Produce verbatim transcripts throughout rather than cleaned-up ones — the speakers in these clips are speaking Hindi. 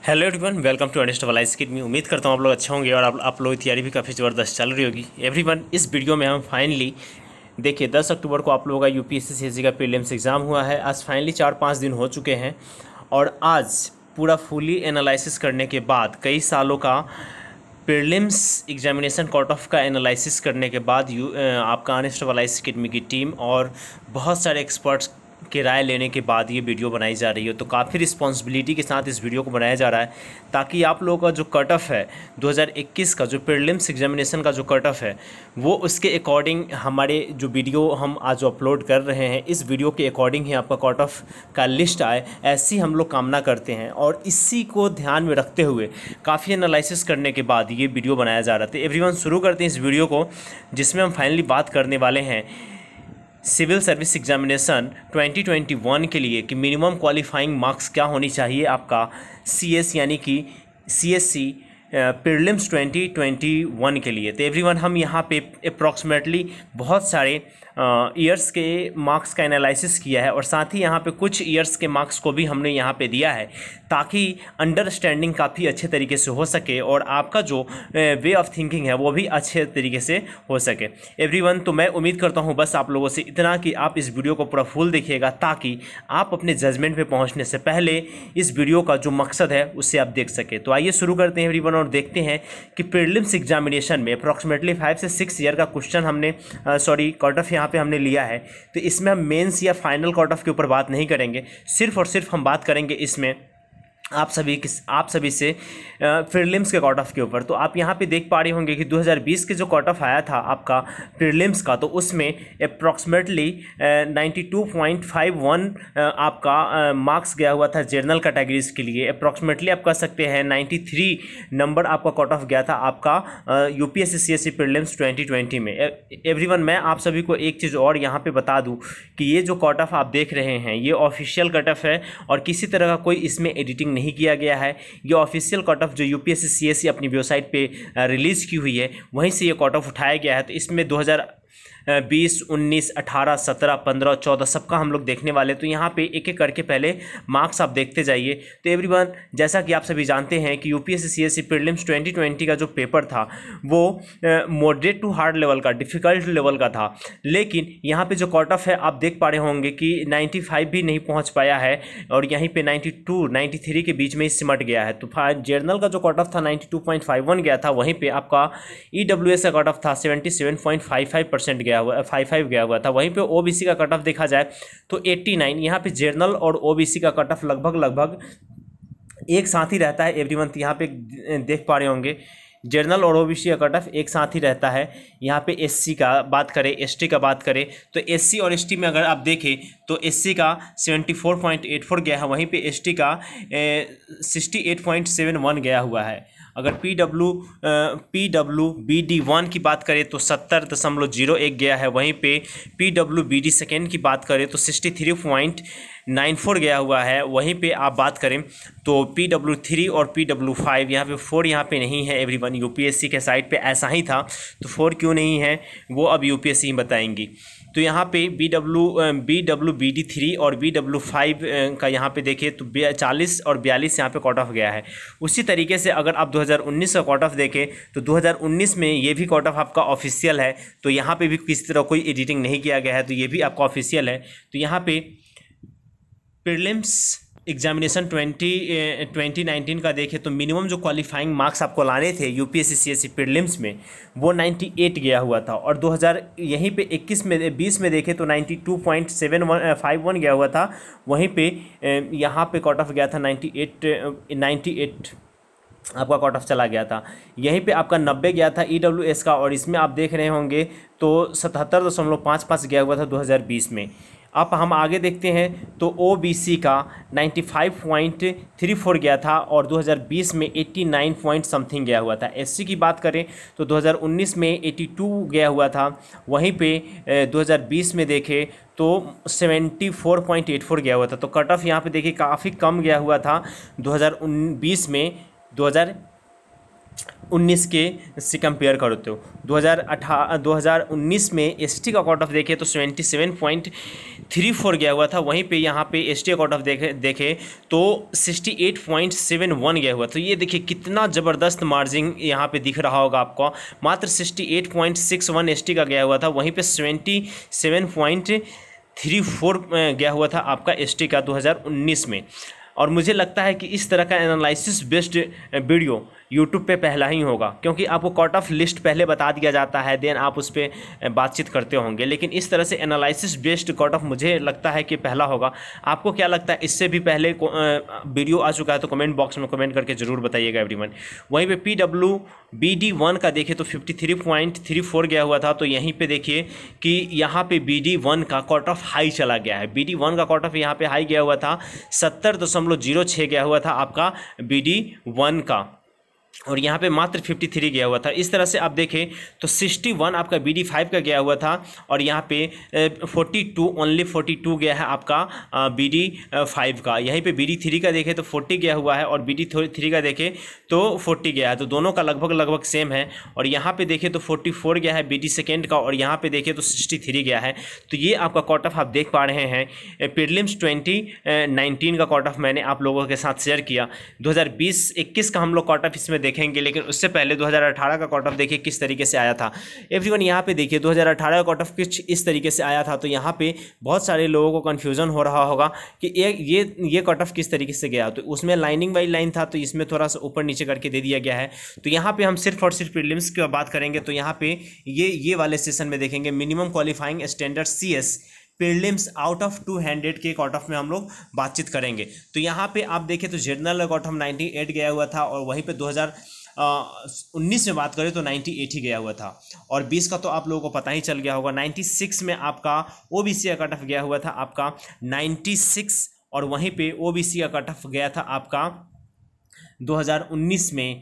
Hello everyone, welcome to unstabilise kit में। उम्मीद करता हूँ आप लोग अच्छे होंगे और आप आप लोगों की तैयारी भी काफ़ी ज़बरदस्त चल रही होगी। एवरीवन, इस वीडियो में हम फाइनली देखिए दस अक्टूबर को आप लोगों का यूपीएससी सीएससी का प्रीलिम्स एग्ज़ाम हुआ है। आज फाइनली चार पाँच दिन हो चुके हैं और आज पूरा फुली एनालिसिस करने के बाद, कई सालों का प्रीलिम्स एग्जामिनेशन कट ऑफ का एनालिसिस करने के बाद यू आपका अनस्टेबलाइज किट की टीम और बहुत सारे एक्सपर्ट्स की राय लेने के बाद ये वीडियो बनाई जा रही है। तो काफ़ी रिस्पॉन्सिबिलिटी के साथ इस वीडियो को बनाया जा रहा है ताकि आप लोगों का जो कट ऑफ है दो हज़ार इक्कीस का, जो प्रीलिम्स एग्जामिनेशन का जो कट ऑफ है, वो उसके अकॉर्डिंग हमारे जो वीडियो हम आज अपलोड कर रहे हैं, इस वीडियो के अकॉर्डिंग ही आपका कट ऑफ का लिस्ट आए, ऐसी हम लोग कामना करते हैं। और इसी को ध्यान में रखते हुए काफ़ी एनालिसिस करने के बाद ये वीडियो बनाया जा रहा था। एवरीवन, शुरू करते हैं इस वीडियो को, जिसमें हम फाइनली बात करने वाले हैं civil service examination twenty twenty one के लिए कि मिनिमम क्वालिफाइंग मार्क्स क्या होनी चाहिए आपका सीएस यानी कि CSC prelims twenty twenty one के लिए। तो एवरीवन, हम यहाँ पे अप्रॉक्सीमेटली बहुत सारे ईयर्स के मार्क्स का एनालिसिस किया है और साथ ही यहाँ पे कुछ ईयर्स के मार्क्स को भी हमने यहाँ पे दिया है ताकि अंडरस्टैंडिंग काफ़ी अच्छे तरीके से हो सके और आपका जो वे ऑफ थिंकिंग है वो भी अच्छे तरीके से हो सके। एवरीवन, तो मैं उम्मीद करता हूँ बस आप लोगों से इतना कि आप इस वीडियो को पूरा फुल देखिएगा ताकि आप अपने जजमेंट पे पहुँचने से पहले इस वीडियो का जो मकसद है उससे आप देख सके। तो आइए शुरू करते हैं एवरीवन और देखते हैं कि प्रीलिम्स एग्जामिनेशन में अप्रॉक्सीमेटली फाइव से सिक्स ईयर का क्वेश्चन हमने सॉरी कट ऑफ यहाँ पे हमने लिया है। तो इसमें हम मेंस या फाइनल कट ऑफ के ऊपर बात नहीं करेंगे, सिर्फ और सिर्फ हम बात करेंगे इसमें आप सभी किस आप सभी से प्रीलिम्स के कट ऑफ के ऊपर। तो आप यहाँ पे देख पा रहे होंगे कि दो हज़ार बीस के जो कट ऑफ आया था आपका प्रीलिम्स का, तो उसमें अप्रॉक्सीमेटली बानवे पॉइंट फाइव वन आपका मार्क्स गया हुआ था जनरल कैटेगरीज के लिए। अप्रॉक्सीमेटली आप कह सकते हैं तिरानवे नंबर आपका कट ऑफ गया था आपका UPSC CSC prelims twenty twenty में। एवरीवन, मैं आप सभी को एक चीज़ और यहाँ पर बता दूँ कि ये जो कट ऑफ आप देख रहे हैं ये ऑफिशियल कट ऑफ है और किसी तरह का कोई इसमें एडिटिंग नहीं किया गया है। ये ऑफिशियल कट ऑफ जो यूपीएससी सीएससी अपनी वेबसाइट पे रिलीज की हुई है वहीं से ये कट ऑफ उठाया गया है। तो इसमें दो हज़ार बीस, उन्नीस, अठारह, सत्रह, पंद्रह, चौदह सबका हम लोग देखने वाले। तो यहाँ पे एक एक करके पहले मार्क्स आप देखते जाइए। तो एवरीवन, जैसा कि आप सभी जानते हैं कि UPSC CSC prelims twenty twenty का जो पेपर था वो मॉडरेट टू हार्ड लेवल का, डिफ़िकल्ट लेवल का था, लेकिन यहाँ पे जो कट ऑफ है आप देख पा रहे होंगे कि पचानवे भी नहीं पहुँच पाया है और यहीं पर बानवे, तिरानवे के बीच में ही सिमट गया है। तो जर्नल का जो कट ऑफ था बानवे पॉइंट फाइव वन गया था, वहीं पर आपका ई डब्ल्यू एस का कट ऑफ था सतहत्तर पॉइंट फाइव फाइव परसेंट गया हुआ फाइव फाइव गया हुआ था। वहीं पे ओबीसी का कट ऑफ देखा जाए तो नवासी। यहाँ पे जनरल और ओबीसी का कट ऑफ लगभग लगभग एक साथ ही रहता है। एवरीवन, यहाँ पे देख पा रहे होंगे जनरल और ओबीसी का कट ऑफ एक साथ ही रहता है। यहाँ पे एससी का बात करें, एसटी का बात करें तो एससी और एसटी में अगर आप देखें तो एससी का चौहत्तर पॉइंट आठ चार गया है, वहीं पे एसटी का अड़सठ पॉइंट सात वन गया हुआ है। अगर P W P W B D one की बात करें तो सत्तर दशमलव जीरो एक गया है, वहीं पे P W B D second की बात करें तो sixty three point nine four गया हुआ है। वहीं पे आप बात करें तो पी डब्ल्यू थ्री और पी डब्ल्यू फाइव, यहाँ पे फोर यहाँ पे नहीं है। एवरीवन, यूपीएससी के साइट पे ऐसा ही था, तो फोर क्यों नहीं है वो अब यूपीएससी ही बताएंगी। तो यहाँ पे B W B W B D three और बी डब्ल्यू फाइव का यहाँ पे देखें तो चालीस और बयालीस यहाँ पे कट ऑफ गया है। उसी तरीके से अगर आप दो हज़ार उन्नीस का कट ऑफ देखें तो दो हज़ार उन्नीस में ये भी कट ऑफ आपका ऑफिशियल है, तो यहाँ पे भी किसी तरह कोई एडिटिंग नहीं किया गया है, तो ये भी आपका ऑफिशियल है। तो यहाँ पे prelims examination twenty twenty nineteen का देखें तो मिनिमम जो क्वालिफाइंग मार्क्स आपको लाने थे यूपीएससी सीएससी प्रीलिम्स में वो अट्ठानवे गया हुआ था और दो हज़ार यहीं पे इक्कीस में बीस में देखें तो बानवे point seven one five one गया हुआ था। वहीं पे यहाँ पे कट ऑफ गया था अट्ठानवे आपका कट ऑफ चला गया था। यहीं पे आपका नब्बे गया था ई डब्ल्यू एस का और इसमें आप देख रहे होंगे तो सतहत्तर दशमलव पाँच पाँच गया हुआ था दो हज़ार बीस में। अब हम आगे देखते हैं तो ओबीसी का पचानवे पॉइंट थ्री फोर गया था और दो हज़ार बीस में नवासी पॉइंट समथिंग गया हुआ था। एससी की बात करें तो दो हज़ार उन्नीस में बयासी गया हुआ था, वहीं पे दो हज़ार बीस में देखें तो चौहत्तर पॉइंट आठ चार गया हुआ था। तो कट ऑफ यहाँ पे देखिए काफ़ी कम गया हुआ था दो हज़ार बीस में दो हज़ार उन्नीस के से कंपेयर करो तो दो हज़ार अठारह दो हज़ार उन्नीस में एसटी का कट ऑफ देखे तो सतहत्तर पॉइंट थ्री फोर गया हुआ था, वहीं पे यहाँ पे एसटी का कट ऑफ देखे देखे तो अड़सठ पॉइंट सात एक गया हुआ। तो ये देखिए कितना ज़बरदस्त मार्जिन यहाँ पे दिख रहा होगा आपको, मात्र अड़सठ पॉइंट सिक्स वन एसटी का गया हुआ था, वहीं पे सतहत्तर पॉइंट थ्री फोर गया हुआ था आपका एसटी का दो हज़ार उन्नीस में। और मुझे लगता है कि इस तरह का एनालिसिस बेस्ड वीडियो यूट्यूब पे पहला ही होगा, क्योंकि आपको कट ऑफ लिस्ट पहले बता दिया जाता है, देन आप उस पर बातचीत करते होंगे, लेकिन इस तरह से एनालिसिस बेस्ड कट ऑफ मुझे लगता है कि पहला होगा। आपको क्या लगता है, इससे भी पहले वीडियो आ चुका है तो कमेंट बॉक्स में कमेंट करके ज़रूर बताइएगा एवरीवन। वहीं पे P W B D one का देखें तो fifty three point three four गया हुआ था, तो यहीं पे देखिए कि यहाँ पे बी डी वन का कट ऑफ हाई चला गया है। बी डी वन का कट ऑफ यहाँ पे हाई गया हुआ था, सत्तर दशमलव जीरो छः गया हुआ था आपका बी डी वन का, और यहाँ पे मात्र तिरेपन गया हुआ था। इस तरह से आप देखें तो इकसठ आपका बी डी फाइव का गया हुआ था, और यहाँ पे बयालीस ओनली बयालीस गया है आपका बी डी फाइव का। यहीं पे बी डी थ्री का देखें तो चालीस गया हुआ है, और बी डी थ्री का देखें तो चालीस गया है, तो दोनों का लगभग लगभग सेम है। और यहाँ पे देखें तो चौवालीस गया है बी डी सेकेंड का, और यहाँ पे देखें तो तिरसठ गया है। तो ये आपका कट ऑफ आप देख पा रहे हैं। प्रीलिम्स ट्वेंटी नाइनटीन का कट ऑफ मैंने आप लोगों के साथ शेयर किया। दो हज़ार बीस इक्कीस का हम लोग कट ऑफ इसमें देखेंगे, लेकिन उससे पहले दो हज़ार अठारह का कट ऑफ देखिए किस तरीके से आया था। एवरीवन यहाँ पे देखिए दो हज़ार अठारह का कट ऑफ कुछ इस तरीके से आया था, तो यहाँ पे बहुत सारे लोगों को कन्फ्यूजन हो रहा होगा कि ये ये ये कट ऑफ किस तरीके से गया। तो उसमें लाइनिंग बाई लाइन था, तो इसमें थोड़ा सा ऊपर नीचे करके दे दिया गया है। तो यहाँ पे हम सिर्फ और सिर्फ प्रीलिम्स की बात करेंगे, तो यहाँ पे ये ये वाले सेशन में देखेंगे minimum qualifying standard C S prelims out of two hundred के कट ऑफ में हम लोग बातचीत करेंगे। तो यहाँ पे आप देखें तो जनरल कट ऑफ अट्ठानवे गया हुआ था, और वहीं पे दो हज़ार उन्नीस में बात करें तो अट्ठानवे ही गया हुआ था, और बीस का तो आप लोगों को पता ही चल गया होगा। छियानवे में आपका ओबीसी का कट ऑफ गया हुआ था आपका छियानवे, और वहीं पे ओबीसी का कट ऑफ गया था आपका दो हज़ार उन्नीस में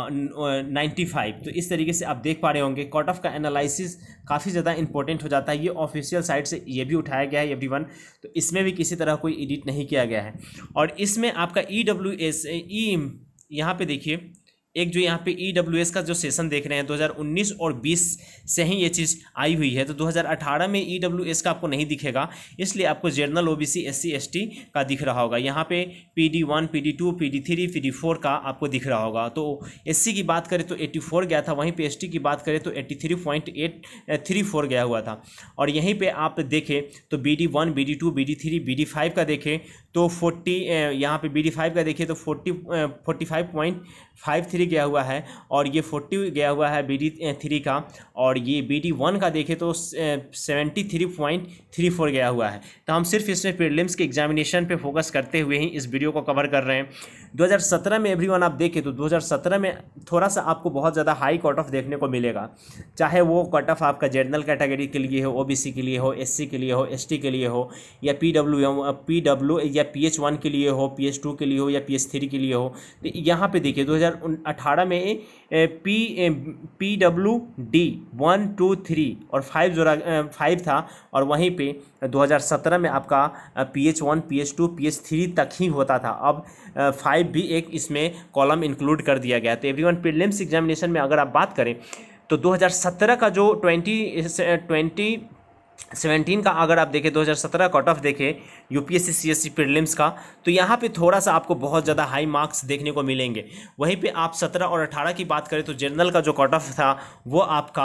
पचानवे। तो इस तरीके से आप देख पा रहे होंगे कट ऑफ का एनालिसिस काफ़ी ज़्यादा इंपॉर्टेंट हो जाता है। ये ऑफिशियल साइट से ये भी उठाया गया है एवरीवन, तो इसमें भी किसी तरह कोई एडिट नहीं किया गया है। और इसमें आपका ई डब्ल्यू एस ई यहाँ पे देखिए एक जो यहाँ पे ई डब्ल्यू एस का जो सेशन देख रहे हैं दो हज़ार उन्नीस और बीस से ही ये चीज़ आई हुई है। तो दो हज़ार अठारह में ई डब्ल्यू एस का आपको नहीं दिखेगा, इसलिए आपको जनरल ओबीसी एससी एसटी का दिख रहा होगा। यहाँ पे P D one P D two P D three P D four का आपको दिख रहा होगा। तो एससी की बात करें तो चौरासी गया था, वहीं पे एसटी की बात करें तो तिरासी पॉइंट आठ थ्री फोर गया हुआ था। और यहीं पे आप देखें तो B D one B D two B D three B D five का देखें तो चालीस, यहाँ पे बी डी फाइव का देखें तो चालीस forty five point five three गया हुआ है, और ये चालीस गया हुआ है बी डी थ्री का, और ये बी डी वन का देखें तो तिहत्तर पॉइंट थ्री फोर गया हुआ है। तो हम सिर्फ इसमें प्रीलिम्स के एग्जामिनेशन पे फोकस करते हुए ही इस वीडियो को कवर कर रहे हैं। दो हज़ार सत्रह में एवरीवन आप देखें तो दो हज़ार सत्रह में थोड़ा सा आपको बहुत ज़्यादा हाई कट ऑफ देखने को मिलेगा, चाहे वो कट ऑफ आपका जनरल कैटेगरी के लिए हो, ओबीसी के लिए हो, एससी के लिए हो, एसटी के लिए हो, या पीडब्ल्यू पीडब्ल्यू या पीएच वन के लिए हो, पीएच टू के लिए हो, या पीएच थ्री के लिए हो। तो यहाँ पे देखिए दो हज़ार अठारह में P P W D one two three और फाइव जोड़ा फाइव था, और वहीं पे दो हज़ार सत्रह में आपका P H one P H two P H three तक ही होता था। अब फाइव भी एक इसमें कॉलम इंक्लूड कर दिया गया। तो एवरीवन प्रीलिम्स एग्जामिनेशन में अगर आप बात करें तो दो हज़ार सत्रह का जो ट्वेंटी ट्वेंटी सेवनटीन का अगर आप देखें दो हज़ार सत्रह कट ऑफ देखें यूपीएससी सीएससी प्रीलिम्स का, तो यहाँ पे थोड़ा सा आपको बहुत ज़्यादा हाई मार्क्स देखने को मिलेंगे। वहीं पे आप सत्रह और अठारह की बात करें तो जनरल का जो कट ऑफ था वो आपका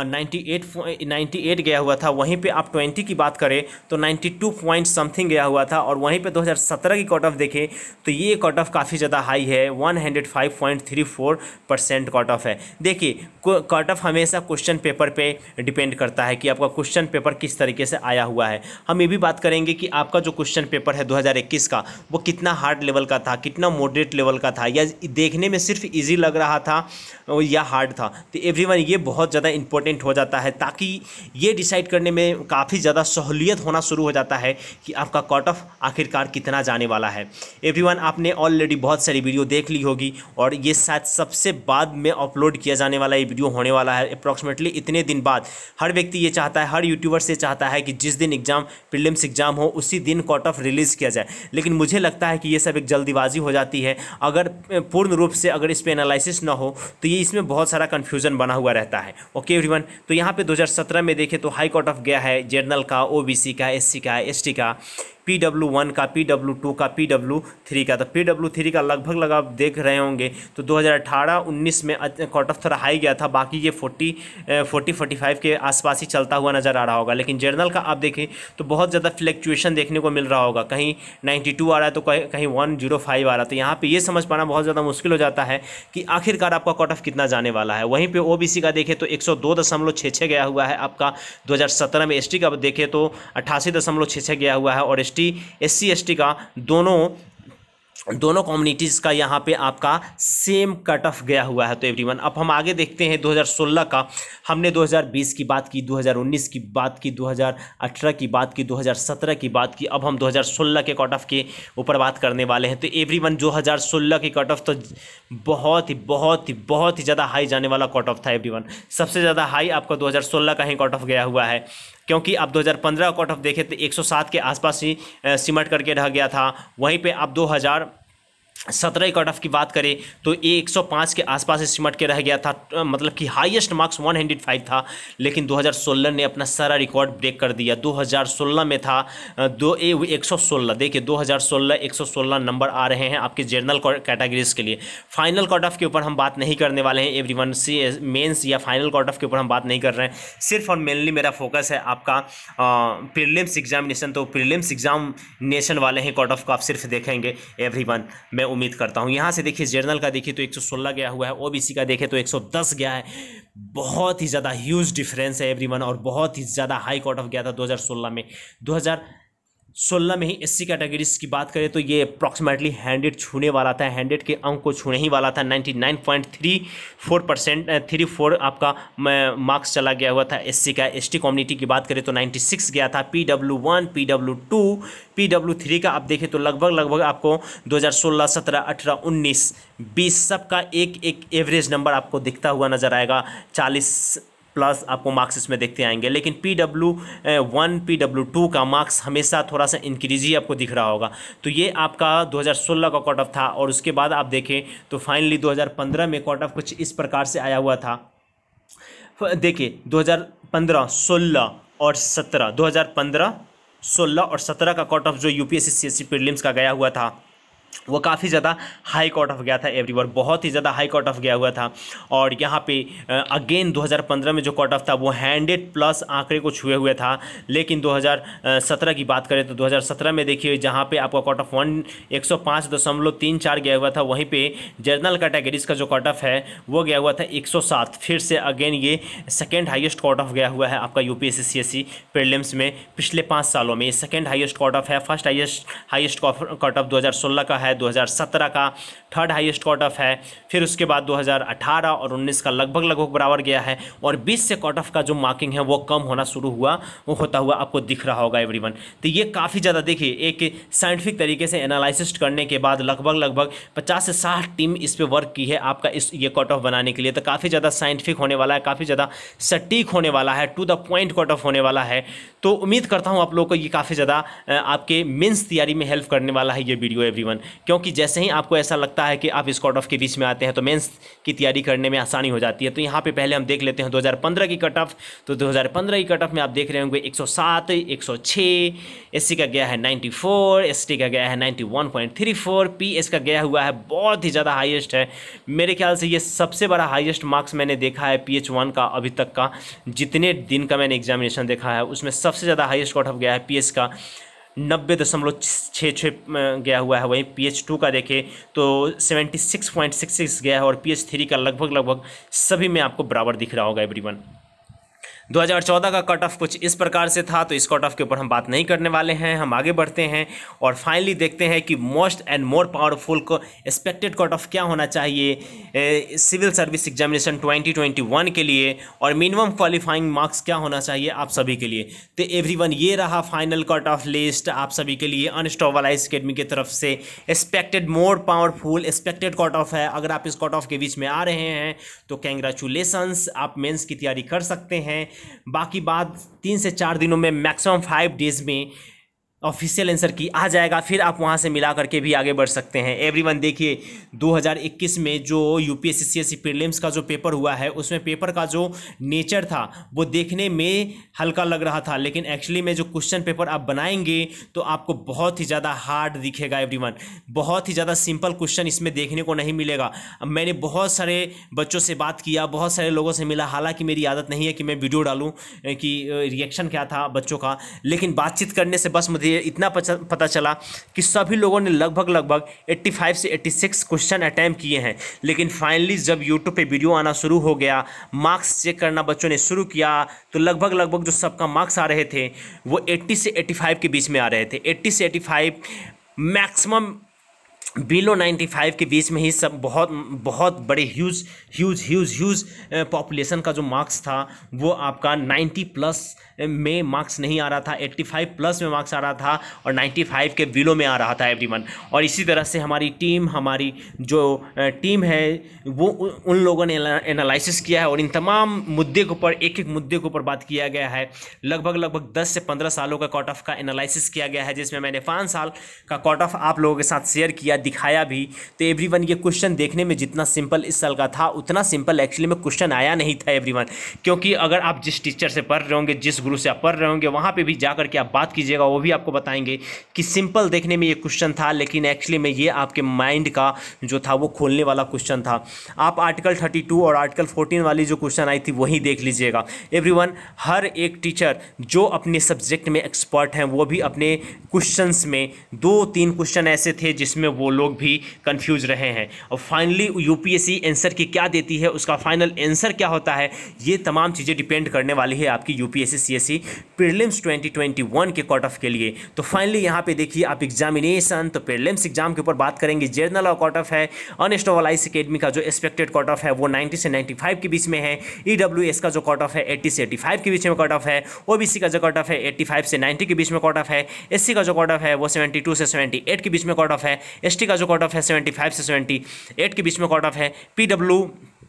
अट्ठानवे अट्ठानवे गया हुआ था, वहीं पे आप बीस की बात करें तो बानवे पॉइंट समथिंग गया हुआ था, और वहीं पे दो हज़ार सत्रह की कट ऑफ देखें तो ये कट ऑफ काफ़ी ज़्यादा हाई है, एक सौ पाँच point three four percent cut off है। देखिए कट ऑफ हमेशा क्वेश्चन पेपर पर डिपेंड करता है कि आपका क्वेश्चन पेपर किस तरीके से आया हुआ है। हम ये भी बात करेंगे कि आपका जो क्वेश्चन पेपर है दो हज़ार इक्कीस का वो कितना हार्ड लेवल का था, कितना मॉडरेट लेवल का था, या देखने में सिर्फ इजी लग रहा था या हार्ड था। तो एवरीवन ये बहुत ज़्यादा इंपॉर्टेंट हो जाता है, ताकि ये डिसाइड करने में काफ़ी ज़्यादा सहूलियत होना शुरू हो जाता है कि आपका कट ऑफ आखिरकार कितना जाने वाला है। एवरीवन आपने ऑलरेडी बहुत सारी वीडियो देख ली होगी, और ये शायद सबसे बाद में अपलोड किया जाने वाला ये वीडियो होने वाला है। अप्रॉक्सीमेटली इतने दिन बाद हर व्यक्ति ये चाहता है, हर यूट्यूबर कोर्स ये चाहता है कि जिस दिन एग्जाम प्रीलिम्स एग्जाम हो उसी दिन कट ऑफ रिलीज़ किया जाए, लेकिन मुझे लगता है कि ये सब एक जल्दीबाजी हो जाती है। अगर पूर्ण रूप से अगर इस पर एनालिसिस ना हो तो ये इसमें बहुत सारा कन्फ्यूजन बना हुआ रहता है। ओके एवरीवन, तो यहाँ पे दो हज़ार सत्रह में देखें तो हाई कट ऑफ गया है जनरल का, ओबीसी का, एससी का, एसटी का, पी डब्ल्यू वन का, पी डब्ल्यू टू का, पी डब्ल्यू थ्री का। तो पी डब्ल्यू थ्री का लगभग लग आप देख रहे होंगे तो दो हज़ार अठारह उन्नीस में कट ऑफ थोड़ा हाई गया था, बाकी ये फोर्टी फोर्टी फोर्टी फाइव के आसपास ही चलता हुआ नज़र आ रहा होगा। लेकिन जनरल का आप देखें तो बहुत ज़्यादा फ्लैक्चुएशन देखने को मिल रहा होगा, कहीं नाइन्टी टू आ रहा है तो कहीं कहीं वन जीरो फाइव आ रहा है। तो यहाँ पे ये समझ पाना बहुत ज़्यादा मुश्किल हो जाता है कि आखिरकार आपका कट ऑफ कितना जाने वाला है। वहीं पे ओबीसी का देखें तो एक सौ दो दशमलव छः छः गया हुआ है आपका दो हज़ार सत्रह में। एसटी का देखें तो अट्ठासी दशमलव छः छः गया हुआ है, और S T S C S T का दोनों दोनों कम्युनिटीज़ का यहाँ पे आपका सेम कट ऑफ गया हुआ है। तो एवरीवन अब हम आगे देखते हैं दो हज़ार सोलह का। हमने दो हज़ार बीस की बात की, दो हज़ार उन्नीस की बात की, दो हज़ार अठारह की बात की, दो हज़ार सत्रह की बात की। अब हम दो हज़ार सोलह के कट ऑफ के ऊपर बात करने वाले हैं। तो एवरीवन दो हज़ार सोलह की कट ऑफ तो बहुत ही बहुत ही बहुत ही ज़्यादा हाई जाने वाला कट ऑफ था एवरीवन। सबसे ज़्यादा हाई आपका दो हज़ार सोलह का ही कट ऑफ गया हुआ है, क्योंकि आप दो हज़ार पंद्रह कट ऑफ देखें तो एक सौ सात के आसपास ही सिमट करके रह गया था। वहीं पे आप दो हज़ार सत्रह कट ऑफ की बात करें तो ये एक सौ पाँच के आसपास ही सिमट के रह गया था, मतलब कि हाईएस्ट मार्क्स एक सौ पाँच था। लेकिन दो हज़ार सोलह ने अपना सारा रिकॉर्ड ब्रेक कर दिया। दो हज़ार सोलह में था दो ए एक सौ सोलह, देखिए दो हज़ार सोलह एक सौ सोलह नंबर आ रहे हैं आपके जनरल कैटेगरीज के लिए। फाइनल कट ऑफ के ऊपर हम बात नहीं करने वाले हैं एवरीवन, सी मेंस या फाइनल कट ऑफ के ऊपर हम बात नहीं कर रहे हैं। सिर्फ और मेनली मेरा फोकस है आपका प्रीलिम्स एग्जामिनेशन। तो प्रीलिम्स एग्जामिनेशन वाले हैं कट ऑफ को आप सिर्फ देखेंगे एवरीवन, मैं उम्मीद करता हूं। यहां से देखिए जनरल का देखिए तो एक सौ सोलह गया हुआ है, ओबीसी का देखें तो एक सौ दस गया है। बहुत ही ज़्यादा ह्यूज डिफरेंस है एवरीवन, और बहुत ही ज़्यादा हाई कट ऑफ गया था दो हज़ार सोलह में। दो हज़ार सोलह में ही एससी कैटेगरीज की बात करें तो ये अप्रॉक्सीमेटली हंड्रेड छूने वाला था, हंड्रेड के अंक को छूने ही वाला था। Ninety nine point three four percent three four आपका मार्क्स चला गया हुआ था एससी का। एसटी कम्युनिटी की बात करें तो छियानवे गया था। P W one, P W two, P W three का आप देखें तो लगभग लगभग आपको दो हज़ार सोलह, सत्रह, अठारह, उन्नीस, बीस सब का एक एक एवरेज नंबर आपको दिखता हुआ नजर आएगा। चालीस प्लस आपको मार्क्स इसमें देखते आएंगे। लेकिन P W one, P W two का मार्क्स हमेशा थोड़ा सा इंक्रीज ही आपको दिख रहा होगा। तो ये आपका दो हज़ार सोलह का कट ऑफ था। और उसके बाद आप देखें तो फाइनली दो हज़ार पंद्रह में कट ऑफ कुछ इस प्रकार से आया हुआ था। देखिए दो हज़ार पंद्रह, सोलह और सत्रह, दो हज़ार पंद्रह, सोलह और सत्रह का कट ऑफ जो यूपीएससी सीएससी प्रीलिम्स का गया हुआ था वो काफ़ी ज़्यादा हाई कट ऑफ गया था एवरीवन, बहुत ही ज़्यादा हाई कट ऑफ गया हुआ था। और यहाँ पे अगेन दो हज़ार पंद्रह में जो कट ऑफ था वो हंड्रेड प्लस आंकड़े को छुए हुए था। लेकिन दो हज़ार सत्रह की बात करें तो दो हज़ार सत्रह में देखिए जहाँ पे आपका कट ऑफ वन एक सौ पाँच दशमलव तीन चार गया हुआ था, वहीं पे जनरल कैटेगरीज का जो कट ऑफ है वो गया हुआ था एक सौ सात। फिर से अगेन ये सेकेंड हाइएस्ट कट ऑफ गया हुआ है आपका यूपीएससी सीएससी प्रीलिम्स में पिछले पाँच सालों में। ये सेकेंड हाइएस्ट कट ऑफ है। First highest highest cut off दो हज़ार सोलह का है, दो हज़ार सत्रह का थर्ड हाईएस्ट कट ऑफ है। फिर उसके बाद दो हज़ार अठारह और उन्नीस का लगभग लगभग बराबर गया है। और बीस से कट ऑफ का जो मार्किंग है वो कम होना शुरू हुआ, वो होता हुआ आपको दिख रहा होगा एवरीवन। तो ये काफ़ी ज़्यादा देखिए एक साइंटिफिक तरीके से एनालिसिस करने के बाद लगभग लगभग पचास से साठ टीम इस पर वर्क की है आपका इस ये कट ऑफ बनाने के लिए। तो काफ़ी ज़्यादा साइंटिफिक होने वाला है, काफ़ी ज़्यादा सटीक होने वाला है, to the point cut off होने वाला है। तो उम्मीद करता हूँ आप लोगों को ये काफ़ी ज़्यादा आपके मेंस तैयारी में हेल्प करने वाला है ये वीडियो एवरीवन, क्योंकि जैसे ही आपको ऐसा लगता है कि आप इस कट ऑफ के बीच में आते हैं तो मेंस की तैयारी करने में आसानी हो जाती है। तो यहाँ पे पहले हम देख लेते हैं दो हज़ार पंद्रह की कट ऑफ। तो दो हज़ार पंद्रह की कट ऑफ में आप देख रहे होंगे एक सौ सात, एक सौ छह, एससी का गया है चौरानवे, एसटी का गया है इक्यानवे पॉइंट तीन चार, पीएस का गया हुआ है बहुत ही ज़्यादा हाईएस्ट है। मेरे ख्याल से ये सबसे बड़ा हाईएस्ट मार्क्स मैंने देखा है पीएच वन का अभी तक का, जितने दिन का मैंने एग्जामिनेशन देखा है उसमें सबसे ज़्यादा हाईएस्ट कट ऑफ गया है पीएस का, नब्बे दशमलव छः छः गया हुआ है। वहीं पी एच टू का देखें तो seventy six point six six गया है, और पी एच थ्री का लगभग लगभग सभी में आपको बराबर दिख रहा होगा एवरीवन। दो हज़ार चौदह का कट ऑफ कुछ इस प्रकार से था, तो इस कट ऑफ के ऊपर हम बात नहीं करने वाले हैं। हम आगे बढ़ते हैं और फाइनली देखते हैं कि मोस्ट एंड मोर पावरफुल को एक्सपेक्टेड कट ऑफ क्या होना चाहिए civil service examination twenty twenty one के लिए, और मिनिमम क्वालिफाइंग मार्क्स क्या होना चाहिए आप सभी के लिए। तो एवरीवन ये रहा फाइनल कट ऑफ लिस्ट आप सभी के लिए अनस्टॉपबल अकेडमी की तरफ से। Expected more powerful expected cut off है। अगर आप इस कट ऑफ के बीच में आ रहे हैं तो कैंग्रेचुलेसन्स, आप मेंस की तैयारी कर सकते हैं। बाकी बात तीन से चार दिनों में, मैक्सिमम फाइव डेज में ऑफिशियल आंसर की आ जाएगा, फिर आप वहां से मिला करके भी आगे बढ़ सकते हैं। एवरीवन देखिए दो हज़ार इक्कीस में जो यूपीएससी सीएससी प्रीलिम्स का जो पेपर हुआ है, उसमें पेपर का जो नेचर था वो देखने में हल्का लग रहा था, लेकिन एक्चुअली में जो क्वेश्चन पेपर आप बनाएंगे तो आपको बहुत ही ज़्यादा हार्ड दिखेगा। एवरीवन बहुत ही ज़्यादा सिंपल क्वेश्चन इसमें देखने को नहीं मिलेगा। अब मैंने बहुत सारे बच्चों से बात किया, बहुत सारे लोगों से मिला, हालांकि मेरी आदत नहीं है कि मैं वीडियो डालूँ कि रिएक्शन क्या था बच्चों का, लेकिन बातचीत करने से बस मुझे इतना पता चला कि सभी लोगों ने लगभग लगभग पचासी से छियासी क्वेश्चन अटैम्प्ट किए हैं। लेकिन फाइनली जब यूट्यूब पे वीडियो आना शुरू हो गया, मार्क्स चेक करना बच्चों ने शुरू किया, तो लगभग लगभग जो सबका मार्क्स आ रहे थे वो अस्सी से पचासी के बीच में आ रहे थे। अस्सी से पचासी, मैक्सिमम बिलो पचानवे के बीच में ही सब बहुत बहुत बड़े huge huge huge huge population का जो मार्क्स था वो आपका नब्बे प्लस में मार्क्स नहीं आ रहा था, पचासी प्लस में मार्क्स आ रहा था और पचानवे के बिलो में आ रहा था एवरीवन। और इसी तरह से हमारी टीम हमारी जो टीम है वो उन लोगों ने एनालिसिस किया है और इन तमाम मुद्दे के ऊपर, एक एक मुद्दे के ऊपर बात किया गया है। लगभग लगभग दस से पंद्रह सालों का कट ऑफ का एनालिसिस किया गया है, जिसमें मैंने पाँच साल का कट ऑफ आप लोगों के साथ शेयर किया, दिखाया भी। तो एवरीवन ये क्वेश्चन देखने में जितना सिंपल इस साल का था, उतना सिंपल एक्चुअली में क्वेश्चन आया नहीं था एवरीवन। क्योंकि अगर आप जिस टीचर से पढ़ रहे होंगे, जिस गुरु से आप पढ़ रहे होंगे, वहाँ पे भी जा करके आप बात कीजिएगा, वो भी आपको बताएंगे कि सिंपल देखने में ये क्वेश्चन था, लेकिन एक्चुअली में ये आपके माइंड का जो था वो खोलने वाला क्वेश्चन था। आप आर्टिकल बत्तीस और आर्टिकल चौदह वाली जो क्वेश्चन आई थी वही देख लीजिएगा एवरीवन। हर एक टीचर जो अपने सब्जेक्ट में एक्सपर्ट हैं वो भी अपने क्वेश्चंस में दो तीन क्वेश्चन ऐसे थे जिसमें वो लोग भी कंफ्यूज रहे हैं। और फाइनली यूपीएससी आंसर की क्या देती है, उसका फाइनल आंसर क्या होता है, ये तमाम चीज़ें डिपेंड करने वाली है आपकी यूपीएससी सीएससी प्रीलिम्स दो हज़ार इक्कीस के कट ऑफ के लिए। तो फाइनली यहाँ पे देखिए आप एग्जामिनेशन, तो प्रीलिम्स एग्जाम के ऊपर बात करेंगे। जनरल और कट ऑफ है, अनएस्टेबलाइज्ड एकेडमी का जो एक्सपेक्टेड कट ऑफ है वो नब्बे से पचानवे के बीच में है। ईडब्ल्यूएस का जो कट ऑफ है अस्सी से पचासी के बीच में कट ऑफ है। ओबीसी का जो कट ऑफ है पचासी से नब्बे के बीच में कट ऑफ है। एससी का जो कट ऑफ है वो बहत्तर से अठहत्तर के बीच में कट ऑफ है। एसटी का जो कट ऑफ है पचहत्तर से अठहत्तर के बीच में कट ऑफ है। पीडब्ल्यू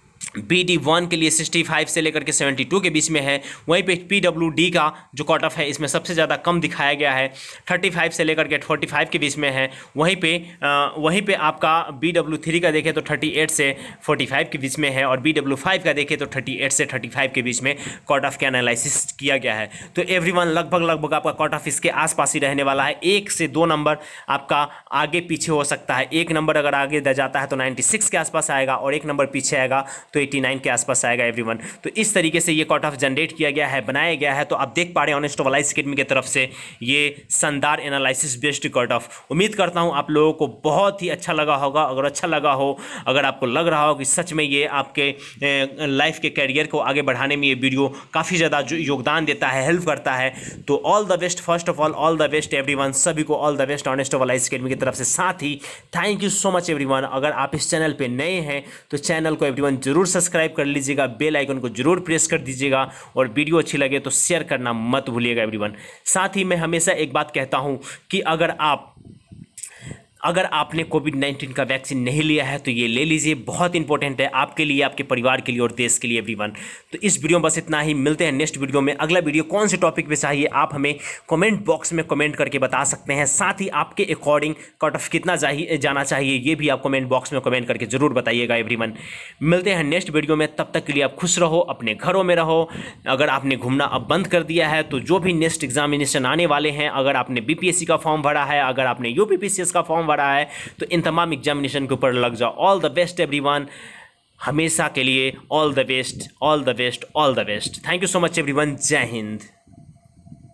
बी डी वन के लिए पैंसठ से लेकर के बहत्तर के बीच में है। वहीं पे पी डब्ल्यू डी का जो कट ऑफ है इसमें सबसे ज़्यादा कम दिखाया गया है, पैंतीस से लेकर के पैंतालीस के बीच में है। वहीं पे आ, वहीं पे आपका बी डब्ल्यू थ्री का देखें तो अड़तीस से पैंतालीस के बीच में है, और बी डब्ल्यू फाइव का देखें तो अड़तीस से पैंतीस के बीच में कट ऑफ का एनालिसिस किया गया है। तो एवरीवन लगभग लगभग आपका कट ऑफ इसके आसपास ही रहने वाला है। एक से दो नंबर आपका आगे पीछे हो सकता है। एक नंबर अगर आगे जाता है तो छियानवे के आसपास आएगा, और एक नंबर पीछे आएगा तो नवासी के आसपास आएगा एवरीवन। तो इस तरीके से ये कट ऑफ जनरेट किया गया है, बनाया गया है। तो आप देख पा रहे हैं अनएस्टेबलाइज्ड एकेडमी की तरफ से ये शानदार एनालिसिस बेस्ड कट ऑफ। उम्मीद करता हूं आप लोगों को बहुत ही अच्छा लगा होगा। अगर अच्छा लगा हो, अगर आपको लग रहा हो कि सच में ये आपके लाइफ के कैरियर को आगे बढ़ाने में ये वीडियो काफ़ी ज़्यादा योगदान देता है, हेल्प करता है, तो all the best. First of all all the best everyone, सभी को all the best unestablished academy की तरफ से। साथ ही thank you so much everyone. अगर आप इस चैनल पे नए हैं तो चैनल को एवरीवन जरूर सब्सक्राइब कर लीजिएगा, बेल आइकन को जरूर प्रेस कर दीजिएगा, और वीडियो अच्छी लगे तो शेयर करना मत भूलिएगा एवरीवन। साथ ही मैं हमेशा एक बात कहता हूं कि अगर आप अगर आपने कोविड नाइन्टीन का वैक्सीन नहीं लिया है तो ये ले लीजिए, बहुत इंपॉर्टेंट है आपके लिए, आपके परिवार के लिए और देश के लिए एवरीवन। तो इस वीडियो में बस इतना ही, मिलते हैं नेक्स्ट वीडियो में। अगला वीडियो कौन से टॉपिक पे चाहिए आप हमें कमेंट बॉक्स में कमेंट करके बता सकते हैं। साथ ही आपके अकॉर्डिंग कट ऑफ कितना चाहिए जाना चाहिए ये भी आप कमेंट बॉक्स में कमेंट करके जरूर बताइएगा एवरीवन। मिलते हैं नेक्स्ट वीडियो में, तब तक के लिए आप खुश रहो, अपने घरों में रहो। अगर आपने घूमना अब बंद कर दिया है तो जो भी नेक्स्ट एग्जामिनेशन आने वाले हैं, अगर आपने बीपीएससी का फॉर्म भरा है, अगर आपने यूपीपीसीएस का फॉर्म भरा है, तो इन तमाम एग्जामिनेशन के ऊपर लग जाओ। ऑल द बेस्ट एवरीवन, हमेशा के लिए all the best, all the best, all the best. Thank you so much everyone. जय हिंद।